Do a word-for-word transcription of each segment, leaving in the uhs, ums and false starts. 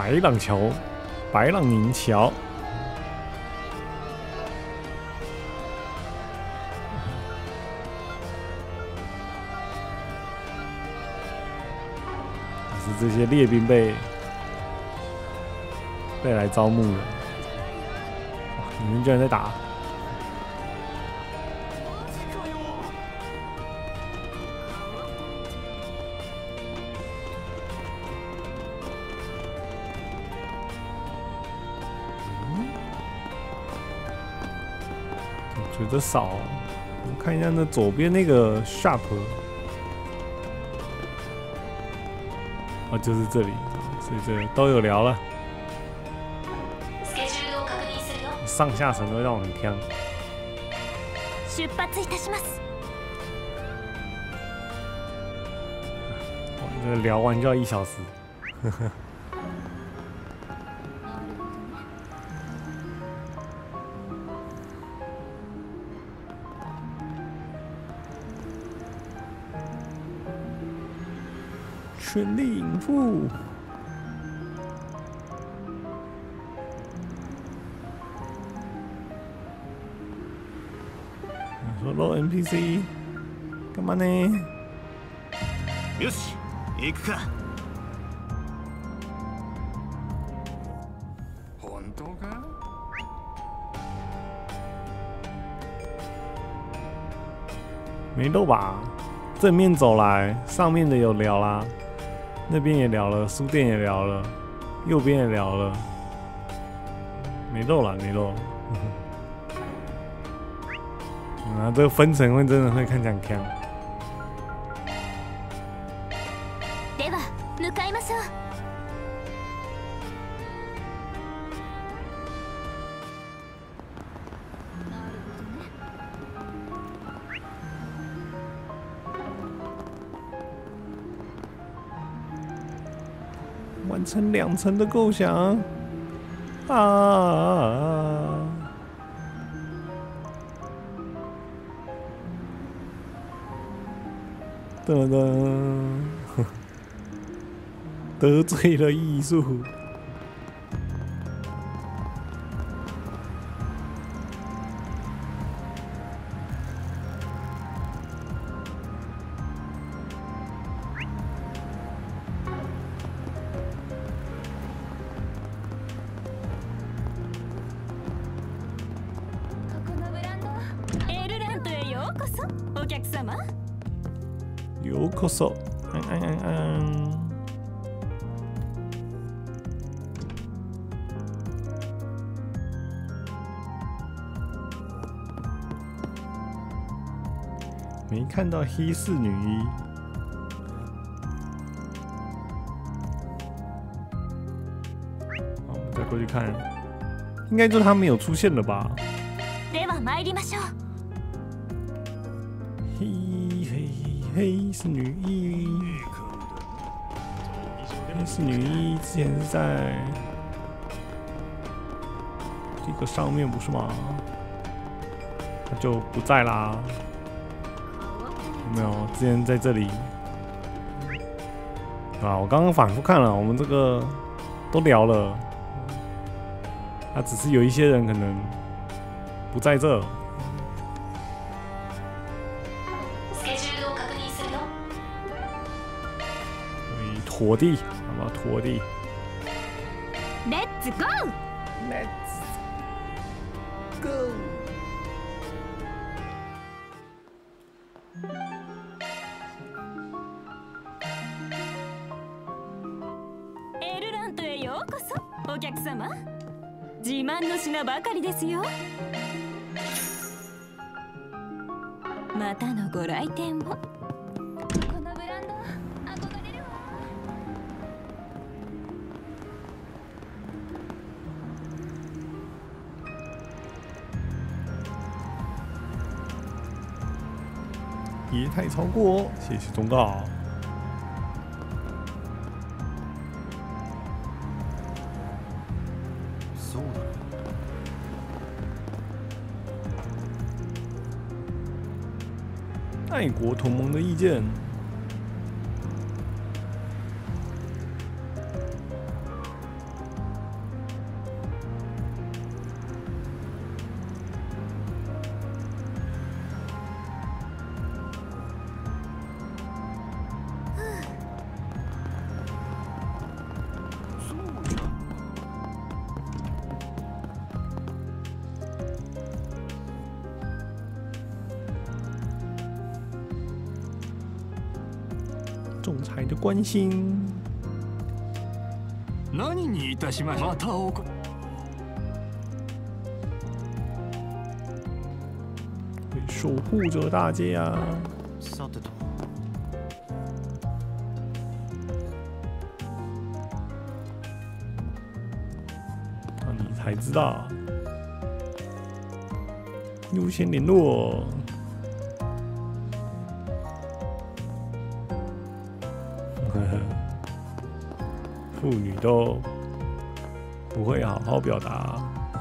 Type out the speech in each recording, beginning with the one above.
白浪桥，白浪宁桥。是这些列兵被被来招募了。哇，你们居然在打！觉得少，我们看一下那左边那个 shop， 啊，就是这里，所以这都有聊了。上下层都让我很香。 出発いたします。 哇，这个聊完就要一小时。呵呵。全力以赴。说漏 N P C， 干嘛呢？ よし、行くか。本当か？ 没漏吧？正面走来，上面的有聊啦。那边也聊了，书店也聊了，右边也聊了，没漏了，没漏。啊，这个分层会真的会看起来很强。 では、向かいましょう。 完成两层的构想啊！噔噔，得罪了艺术。ようこそ。嗯嗯嗯嗯。没看到黑市女一。好，我们再过去看，应该就是她没有出现了吧？ では参りましょう。 嘿嘿嘿，是女一。黑市女一之前是在这个上面不是吗？她就不在啦。有没有？之前在这里啊，我刚刚反复看了，我们这个都聊了，啊，只是有一些人可能不在这。拖地，好不好？拖地。 Let's go! Let's go! エルラントへようこそ、お客様。自慢の品ばかりですよ。またのご来店を。 别太超过哦，谢谢忠告。 そうだね。 爱国同盟的意见。 总裁的关心。 何にいたしましょう。またおこ。 会守护着大家。 さてと。 啊，你才知道。优先联络。妇女都不会好好表达。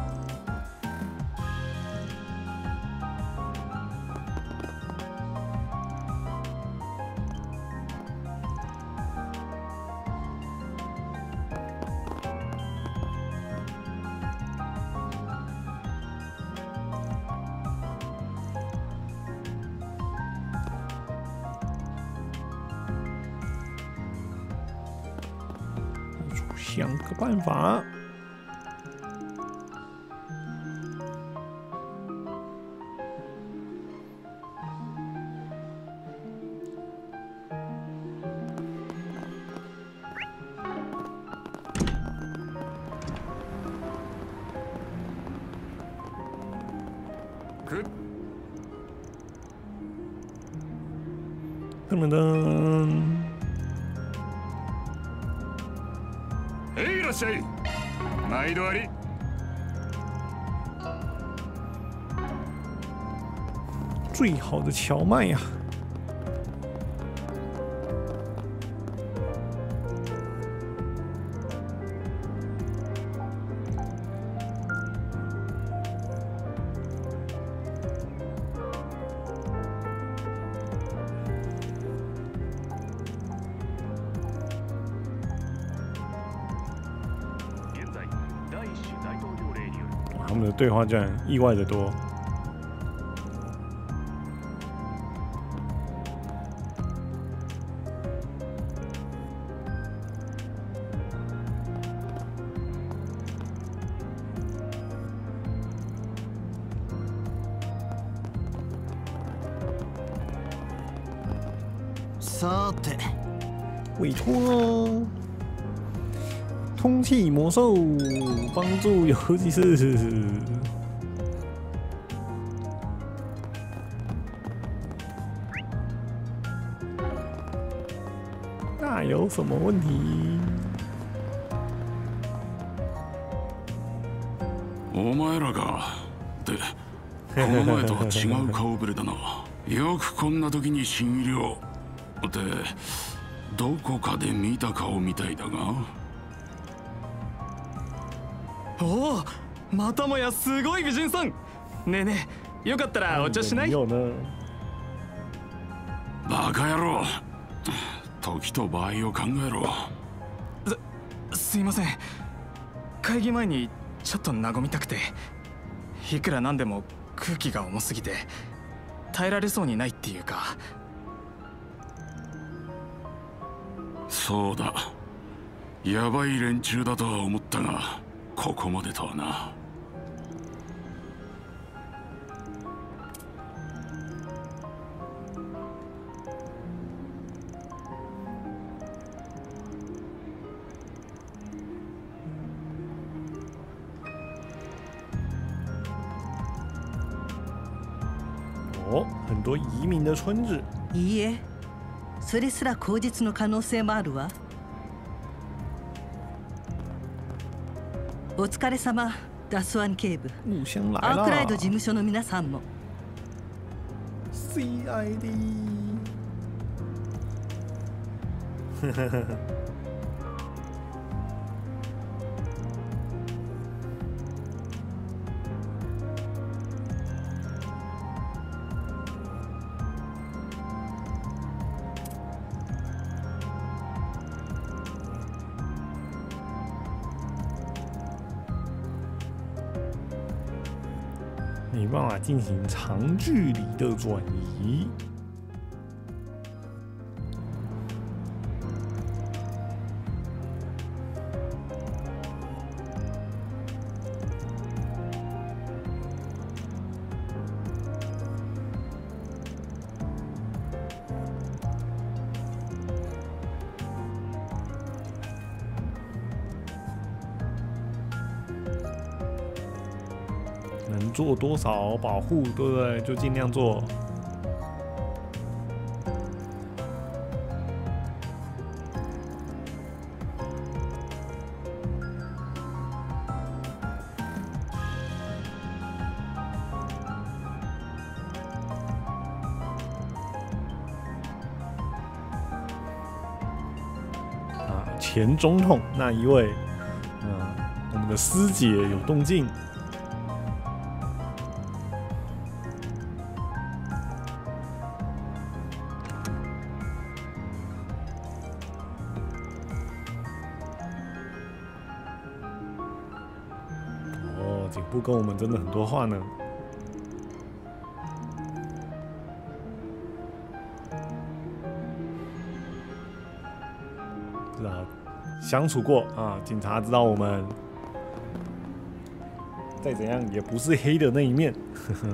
想个办法。噔噔噔。 へいらっしゃい。毎度あり。 最好的荞麦呀、啊！他们的对话居然意外的多。 さて， 委托哦。空气魔兽帮助游击士。那有什么问题？ お前らがってこの前とは違う顔ぶれだな。よくこんな時に新入寮ってどこかで見た顔みたいだが。 おお、またもやすごい美人さん。ねえねえ、よかったらお茶しない？ バカ野郎。時と場合を考えろ。 す、すいません。会議前にちょっと和みたくて、いくらなんでも空気が重すぎて耐えられそうにないっていうか。 そうだ、やばい連中だとは思ったが、ここまでとはな。 哦，很多移民的村子。 いいえ、それすら口実の可能性もあるわ。お疲れ様、ダスワン警部。アークライド事務所の皆さんも。 C I D。没办法进行长距离的转移。 做多少保护，对不对？就尽量做。前总统那一位，嗯，我们的师姐有动静。哦，警部跟我们真的很多话呢。是啊。相处过啊，警察知道我们再怎样也不是黑的那一面。呵呵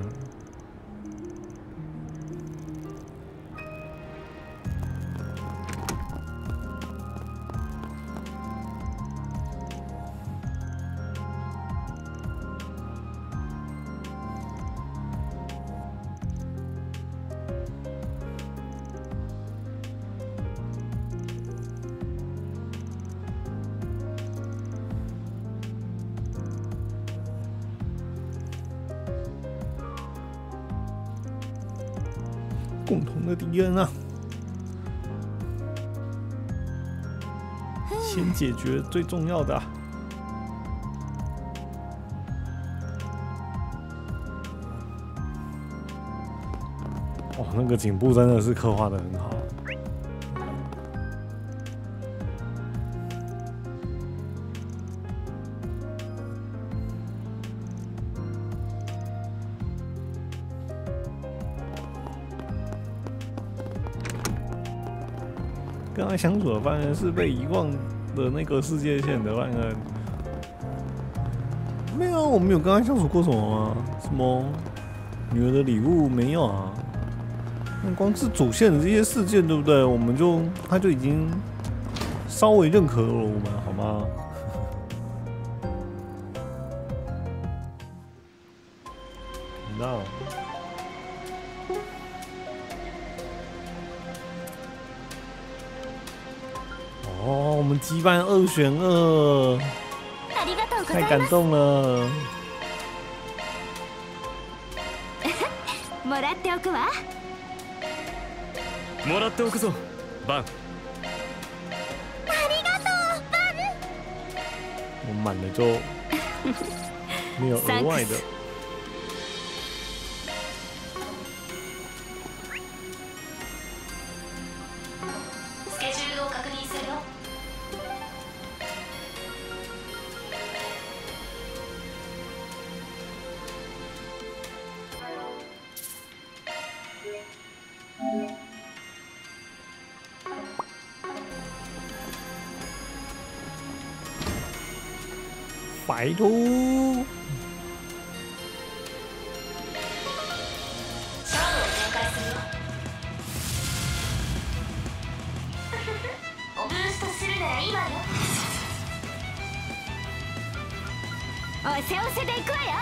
共同的敌人啊，先解决最重要的、啊。哦，那个颈部真的是刻画的很好。跟他相处的犯人是被遗忘的那个世界线的犯人。没有，我们有跟他相处过什么吗？什么女儿的礼物没有啊？那光是主线的这些事件，对不对？我们就他就已经稍微认可了我们，好吗？那。哦，我们羁绊二选二，太感动了。 もらっておくわ。 もらっておくぞ、バン。 ありがとう、バン。 我满了就没有额外的。白兔。 おい、せおせでいくわよ。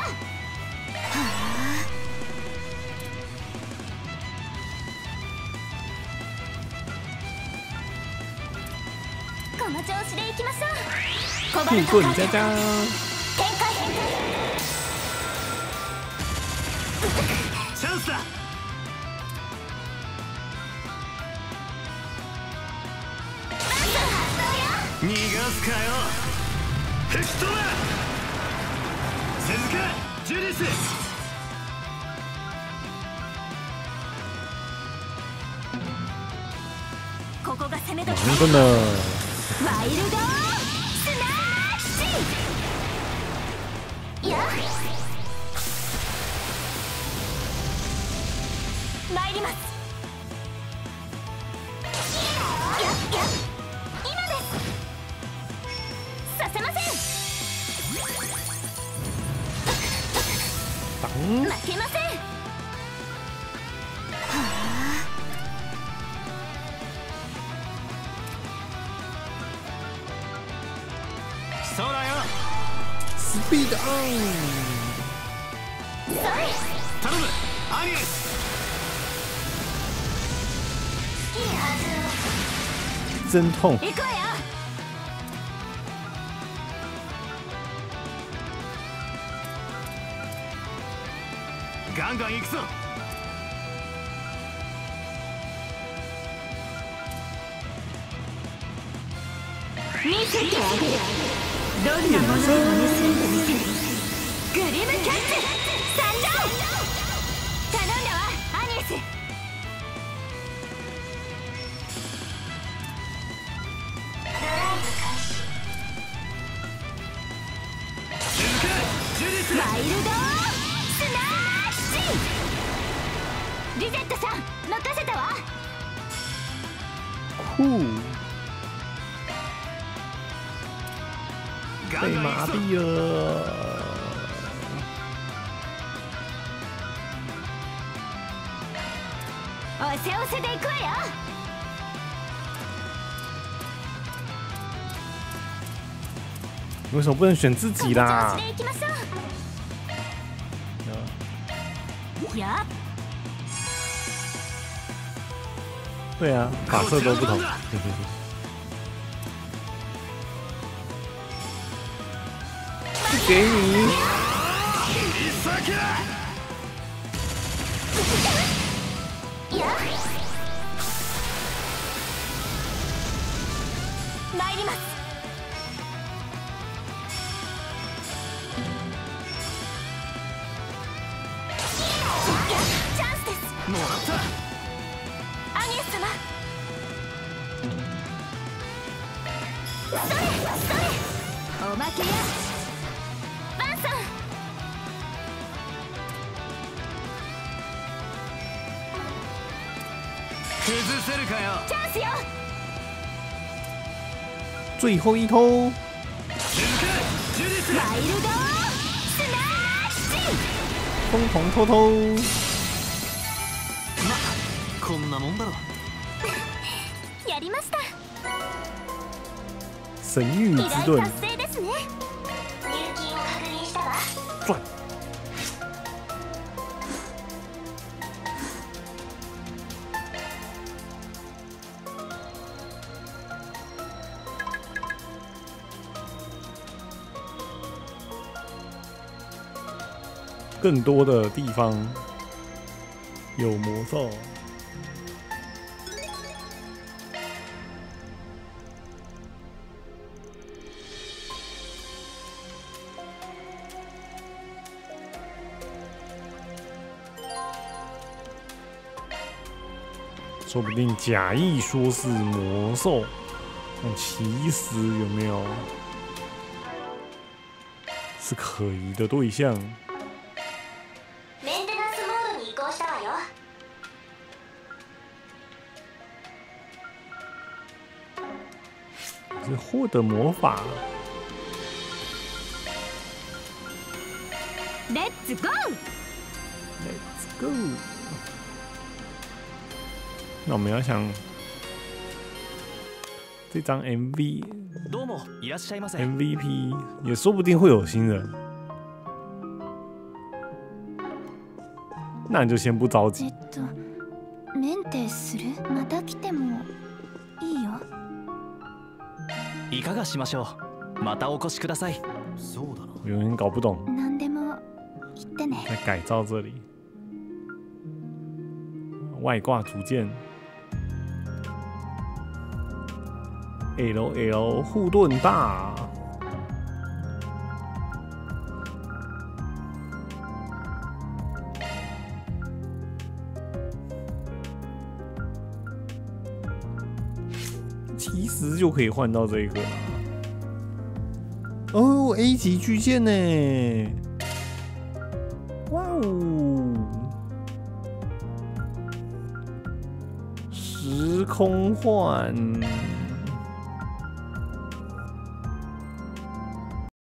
この調子でいきましょう。 酷棍加加。 展開展開。 チャンスだ。逃がすかよ。ヘクトラ。続け、ジュリス。 ここが攻め時。 真的。 ワイルドスナッシ。や。参ります。やや。今です。させません。負けません。 そうだよ。 スピードオン。 頼むアニエス。 真痛。 行くわよ。 ガンガン行くぞ。 見せてあげる。どんなものを盗んでみせる。グリムキャッチ参上。頼んだわアニエス。ワイルドスナッシ。リゼットさん任せたわ。 酷。被麻痹了。 おせおせで行くわよ。 为什么不能选自己啦？ この調子で行きましょう。やっ。 对啊，发色都不同。给你。 参ります。チャンスです。 もらった。 アニエス様。それそれ。おまけや。バンさん。 崩せるかよ。 チャンスよ。 最后一投。 ワイルドスナッシ。 疯狂偷偷。 まこんなもんだろ。 やりました。 神域之依頼盾。 達成ですね。入金を確認したわ。 赚。更多的地方有魔兽。说不定假意说是魔兽，但其实有没有是可疑的对象？ メンテナンスモードに移行したわよ。 是获得魔法。 レッツゴー。 Let's go。那我们要想这张 M V どうもいらっしゃいませ。 M V P 也说不定会有新人，那你就先不着急。 えっとメンテする。また来てもいいよ。 いかがしましょう。またお越しください。 そうだろ。 我有点搞不懂， 何でも言ってね。 在改造这里，外挂组件 ，L L 护盾大。其实就可以换到这个哦 ，A 级巨剑呢？哇哦！时空换。